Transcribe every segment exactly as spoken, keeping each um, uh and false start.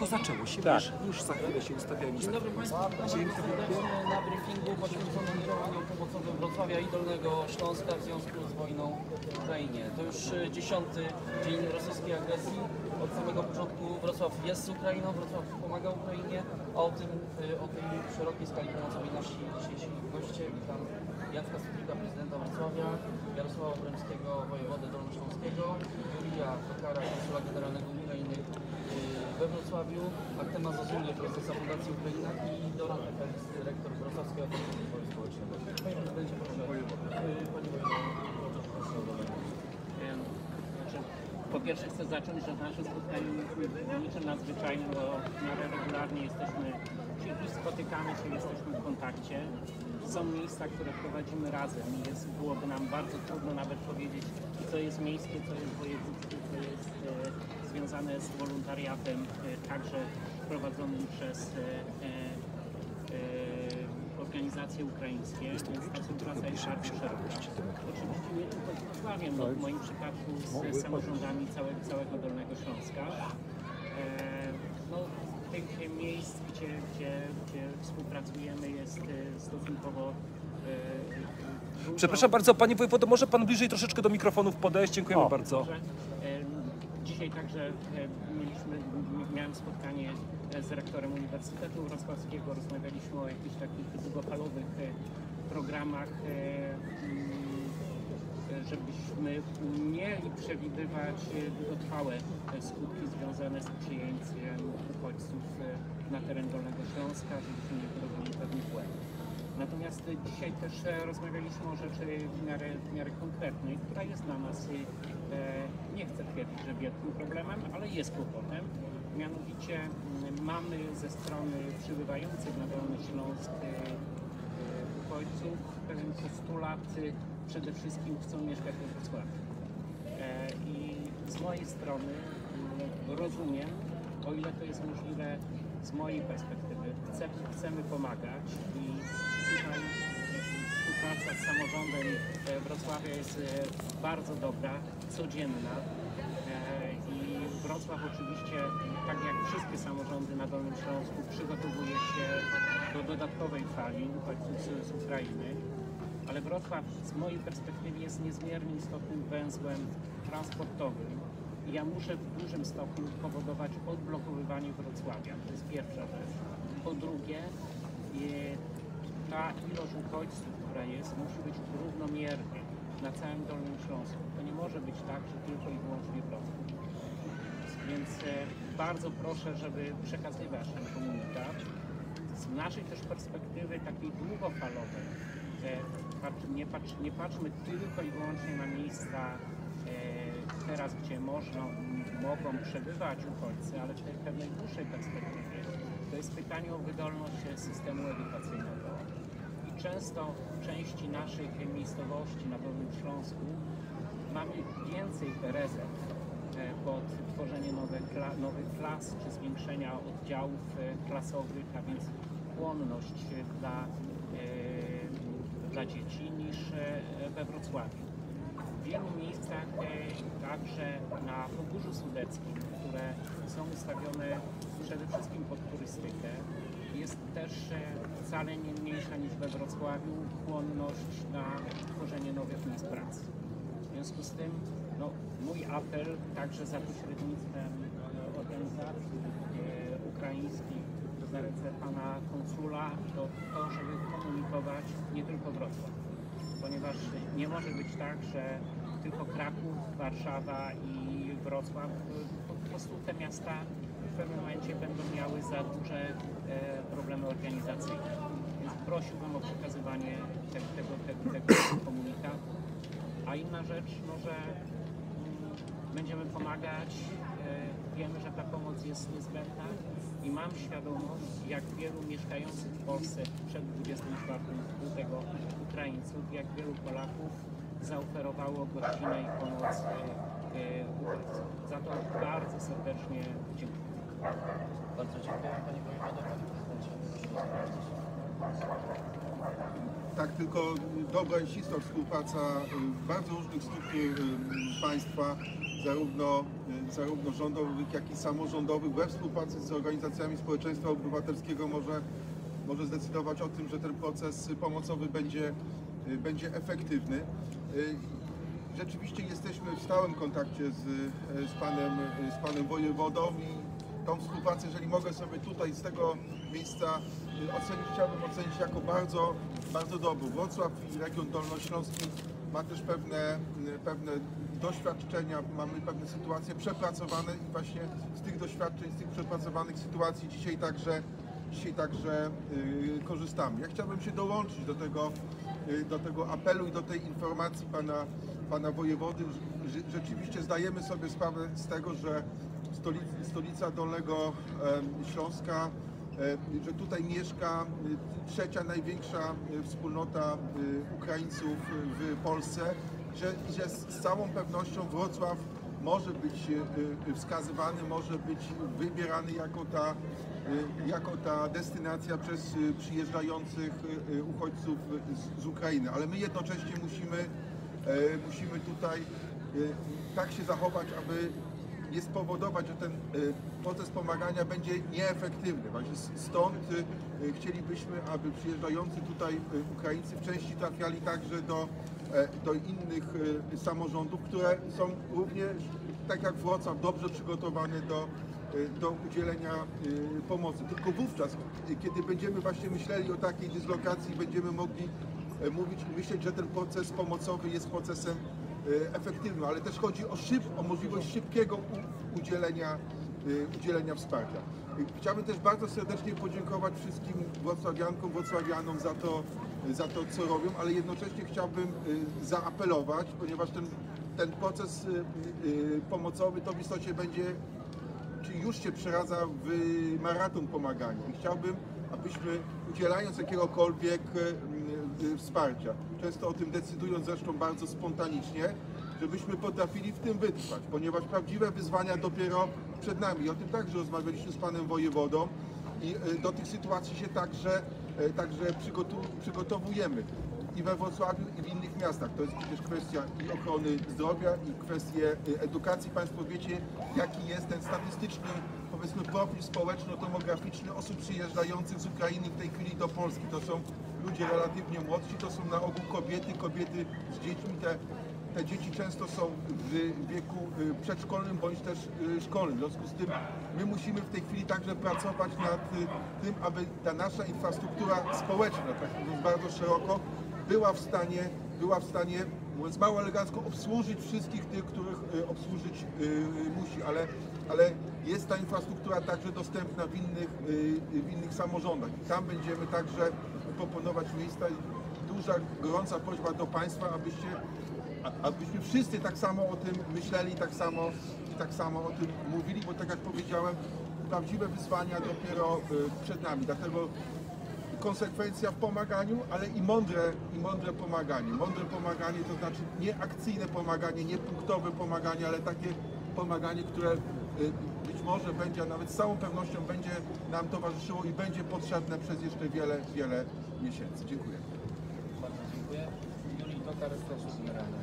tylko zaczęło się, Tak. wiesz, już za chwilę się ustawiamy. Dzień dobry Państwu, witam serdecznie na briefingu poświęconym działaniom pomocowym Wrocławia i Dolnego Śląska w związku z wojną w Ukrainie. To już dziesiąty dzień rosyjskiej agresji. Od samego początku Wrocław jest z Ukrainą, Wrocław pomaga Ukrainie, a o tym, o tej szerokiej skali pomocowej nasi dzisiejsi goście. Witam Jacka Studnika, prezydenta Wrocławia, Jarosława Obremskiego, wojewodę dolnośląskiego, Jurija Tokara, konsula generalnego Ukrainy we Wrocławiu, Artema Zozulę, prezesa Fundacji Ukraina i Dorotę Felix, dyrektor Wrocławskiego Ośrodka Rozwoju Społecznego. Panie prezydencie, proszę. Panie Po pierwsze chcę zacząć, że nasze spotkanie jest niczym nadzwyczajnym, bo w miarę regularnie jesteśmy się i spotykamy się, jesteśmy w kontakcie. Są miejsca, które prowadzimy razem i jest, byłoby nam bardzo trudno nawet powiedzieć, co jest miejskie, co jest wojewódzkie, co jest e, związane z wolontariatem, e, także prowadzonym przez e, e, organizacje ukraińskie, więc ta współpraca jest bardzo szeroka. Oczywiście nie tylko z Wrocławiem, no w moim przypadku z samorządami całego, całego Dolnego Śląska. E, no, tych miejsc, gdzie, gdzie, gdzie współpracujemy, jest stosunkowo e, dużo. Przepraszam bardzo, panie wojewodo, może pan bliżej troszeczkę do mikrofonów podejść? Dziękujemy O, bardzo. Dobrze. E, dzisiaj także e, mieliśmy, miałem spotkanie z rektorem Uniwersytetu Wrocławskiego, rozmawialiśmy o jakichś takich długofalowych programach, żebyśmy umieli przewidywać długotrwałe skutki związane z przyjęciem uchodźców na teren Dolnego Śląska, żebyśmy nie wyrobili pewnych błędów. Natomiast dzisiaj też rozmawialiśmy o rzeczy w miarę, w miarę konkretnej, która jest dla nas, nie chcę twierdzić, że wielkim problemem, ale jest kłopotem. Mianowicie mamy ze strony przybywających na Dolny Śląsk uchodźców pewien postulat, przede wszystkim chcą mieszkać we Wrocławiu. I z mojej strony rozumiem, o ile to jest możliwe z mojej perspektywy, chcemy, chcemy pomagać i tutaj współpraca z samorządem Wrocławia jest bardzo dobra, codzienna. Wrocław oczywiście, tak jak wszystkie samorządy na Dolnym Śląsku, przygotowuje się do dodatkowej fali uchodźców z, z Ukrainy, ale Wrocław z mojej perspektywy jest niezmiernie istotnym węzłem transportowym i ja muszę w dużym stopniu powodować odblokowywanie Wrocławia. To jest pierwsza rzecz. Po drugie, ta ilość uchodźców, która jest, musi być równomiernie na całym Dolnym Śląsku. To nie może być tak, że tylko i wyłącznie Wrocław. Więc bardzo proszę, żeby przekazywać ten komunikat. Z naszej też perspektywy takiej długofalowej, nie, patrz, nie patrzmy tylko i wyłącznie na miejsca teraz, gdzie można, mogą przebywać uchodźcy, ale w tej pewnej dłuższej perspektywie to jest pytanie o wydolność systemu edukacyjnego. I często w części naszych miejscowości na Dolnym Śląsku mamy więcej rezerw pod tworzenie nowych, kla, nowych klas czy zwiększenia oddziałów klasowych, a więc płonność dla, e, dla dzieci niż we Wrocławiu. W wielu miejscach, e, także na Pogórzu Sudeckim, które są ustawione przede wszystkim pod turystykę, jest też e, wcale nie mniejsza niż we Wrocławiu płonność na tworzenie nowych miejsc pracy. W związku z tym no, mój apel także za pośrednictwem organizacji e, ukraińskich na ręce pana konsula to to, żeby komunikować nie tylko Wrocław, ponieważ nie może być tak, że tylko Kraków, Warszawa i Wrocław, po prostu te miasta w pewnym momencie będą miały za duże e, problemy organizacyjne. Więc prosiłbym o przekazywanie te, tego, tego, tego komunikatu. A inna rzecz, no, że mm, będziemy pomagać, e, wiemy, że ta pomoc jest niezbędna i mam świadomość, jak wielu mieszkających w Polsce przed dwudziestym czwartym lutego Ukraińców, jak wielu Polaków zaoferowało godzinę i pomoc e, e, uchodźcom. Za to bardzo serdecznie dziękuję. Bardzo dziękuję Panie Wojewodo, Panie Prezydencie. Tak, tylko dobra i ścisła współpraca y, bardzo różnych struktur y, państwa, zarówno, y, zarówno rządowych, jak i samorządowych, we współpracy z organizacjami społeczeństwa obywatelskiego może, może zdecydować o tym, że ten proces pomocowy będzie, y, będzie efektywny. Y, Rzeczywiście jesteśmy w stałym kontakcie z, z, panem, z panem wojewodą i tą współpracę, jeżeli mogę sobie tutaj z tego miejsca ocenić, chciałbym ocenić jako bardzo, bardzo dobrą. Wrocław i region dolnośląski ma też pewne, pewne doświadczenia, mamy pewne sytuacje przepracowane i właśnie z tych doświadczeń, z tych przepracowanych sytuacji dzisiaj także, dzisiaj także yy, korzystamy. Ja chciałbym się dołączyć do tego, yy, do tego apelu i do tej informacji pana, pana wojewody. Że rzeczywiście zdajemy sobie sprawę z tego, że stolica, stolica Dolnego Śląska, że tutaj mieszka trzecia największa wspólnota Ukraińców w Polsce, że, że z całą pewnością Wrocław może być wskazywany, może być wybierany jako ta, jako ta destynacja przez przyjeżdżających uchodźców z, z Ukrainy, ale my jednocześnie musimy, musimy tutaj tak się zachować, aby nie spowodować, że ten proces pomagania będzie nieefektywny. Właśnie stąd chcielibyśmy, aby przyjeżdżający tutaj Ukraińcy w części trafiali także do, do innych samorządów, które są również, tak jak Wrocław, dobrze przygotowane do, do udzielenia pomocy. Tylko wówczas, kiedy będziemy właśnie myśleli o takiej dyslokacji, będziemy mogli mówić i myśleć, że ten proces pomocowy jest procesem efektywnym, ale też chodzi o, szyb, o możliwość szybkiego u, udzielenia, udzielenia wsparcia. Chciałbym też bardzo serdecznie podziękować wszystkim wrocławiankom, wrocławianom za to, za to, co robią, ale jednocześnie chciałbym zaapelować, ponieważ ten, ten proces pomocowy to w istocie będzie, czy już się przeradza w maraton pomagania. I chciałbym, abyśmy udzielając jakiegokolwiek wsparcia, często o tym decydując zresztą bardzo spontanicznie, żebyśmy potrafili w tym wytrwać, ponieważ prawdziwe wyzwania dopiero przed nami. I o tym także rozmawialiśmy z panem wojewodą i do tych sytuacji się także, także przygotowujemy i we Wrocławiu, i w innych miastach. To jest przecież kwestia i ochrony zdrowia, i kwestie edukacji. Państwo wiecie, jaki jest ten statystyczny, powiedzmy, profil społeczno-demograficzny osób przyjeżdżających z Ukrainy w tej chwili do Polski. To są ludzie relatywnie młodsi, to są na ogół kobiety, kobiety z dziećmi. Te, te dzieci często są w wieku przedszkolnym bądź też szkolnym. W związku z tym my musimy w tej chwili także pracować nad tym, aby ta nasza infrastruktura społeczna, tak mówiąc bardzo szeroko, była w stanie, była w stanie, mówiąc mało elegancko, obsłużyć wszystkich tych, których obsłużyć musi, ale, ale jest ta infrastruktura także dostępna w innych, w innych samorządach. I tam będziemy także proponować miejsca. Duża, gorąca prośba do Państwa, abyście, abyśmy wszyscy tak samo o tym myśleli, tak samo, i tak samo o tym mówili, bo tak jak powiedziałem, prawdziwe wyzwania dopiero przed nami. Dlatego konsekwencja w pomaganiu, ale i mądre, i mądre pomaganie. Mądre pomaganie to znaczy nie akcyjne pomaganie, nie punktowe pomaganie, ale takie pomaganie, które być może będzie, a nawet z całą pewnością będzie nam towarzyszyło i będzie potrzebne przez jeszcze wiele, wiele miesięcy. Dziękuję. Bardzo dziękuję. Julii Tokar, Straż Generalna.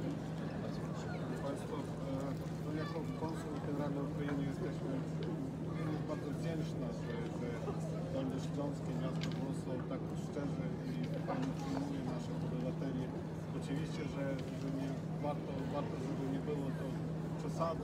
Państwo, no jako konsul generalny Ukrainy jesteśmy bardzo wdzięczni, że, że Dolnośląskie miasto Wrocław tak szczerze i fajnie przyjmuje naszych obywateli. Oczywiście, że, że nie warto, warto, żeby nie było to przesadą,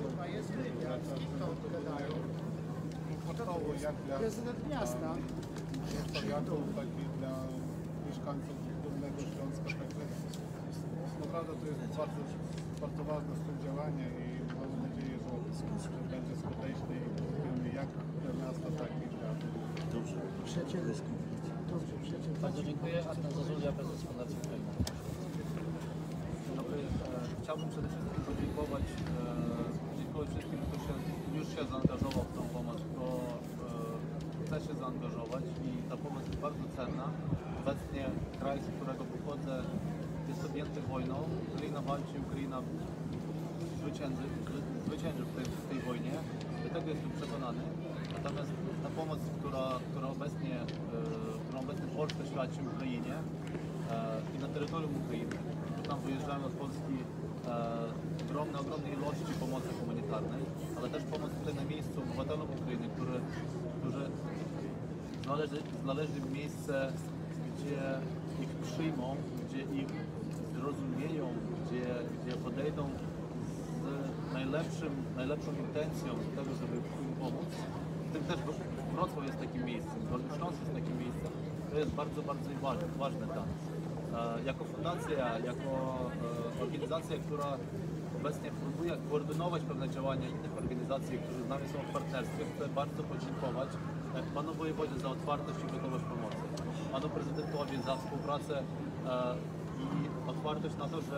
komfortowo jak dla prezydent miasta, wrocławiaków, tak i dla mieszkańców Dolnego Śląska. Także naprawdę to jest bardzo, bardzo ważne współdziałanie i mam nadzieję, że, że będzie skuteczne i wiemy jak dla miasta, tak i dla Dobrze. przyjacielskie. Dobrze, przyjacielskie. Bardzo dziękuję. Artur Zazulia, prezes Fundacji Ukraina. Dzień dobry. Chciałbym przede wszystkim podziękować, podziękować wszystkim, kto się, już się zaangażował w tą pomoc, kto chce się zaangażować i ta pomoc jest bardzo cenna. Obecnie kraj, z którego pochodzę, jest objęty wojną. Ukraina walczy, Ukraina zwycięży, zwycięży w tej, w tej wojnie. Do tego jestem przekonany. Natomiast ta pomoc, która, która obecnie, którą obecnie Polska świadczy Ukrainie, i na terytorium Ukrainy. Tam wyjeżdżają od Polski e, ogromne, ogromne ilości pomocy humanitarnej, ale też pomoc tutaj na miejscu obywatelom Ukrainy, którzy, którzy znaleźli, znaleźli miejsce, gdzie ich przyjmą, gdzie ich zrozumieją, gdzie, gdzie podejdą z najlepszym, najlepszą intencją do tego, żeby im pomóc. W tym też Wrocław jest takim miejscem, Dolny Śląsk jest takim miejscem. To jest bardzo, bardzo ważne, ważne dla nas. E, jako fundacja, jako e, organizacja, która obecnie próbuje koordynować pewne działania innych organizacji, które z nami są w partnerstwie, chcę bardzo podziękować e, panu wojewodzie za otwartość i gotowość pomocy, panu prezydentowi za współpracę e, i otwartość na to, że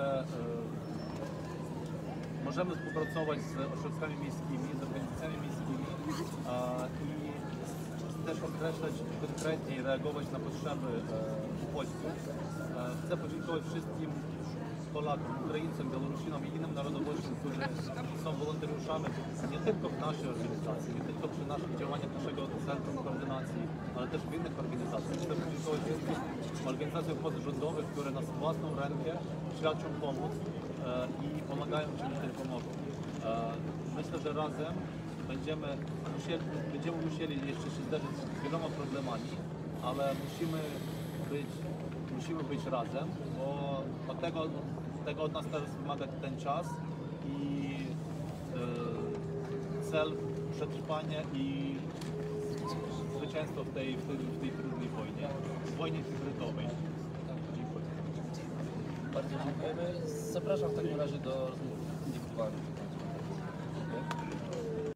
e, możemy współpracować z ośrodkami miejskimi, z organizacjami miejskimi e, i też określać konkretnie i reagować na potrzeby e, uchodźców. E, chcę podziękować wszystkim Polakom, Ukraińcom, Białorusinom i innym narodowościom, którzy są wolontariuszami nie tylko w naszej organizacji, nie tylko przy naszych działaniach naszego Centrum Koordynacji, ale też w innych organizacjach. Chcę podziękować wszystkim organizacjom pozarządowych, które na własną rękę świadczą pomoc e, i pomagają czym tylko mogą. E, myślę, że razem będziemy musieli, będziemy musieli jeszcze się zderzyć z wieloma problemami, ale musimy być, musimy być razem, bo od tego, tego od nas teraz wymaga ten czas i yy, cel przetrwania i zwycięstwo w tej, w tej, w tej trudnej wojnie, w wojnie hybrydowej. Dziękuję. Bardzo dziękujemy. Zapraszam w takim razie do rozmów indywidualnych.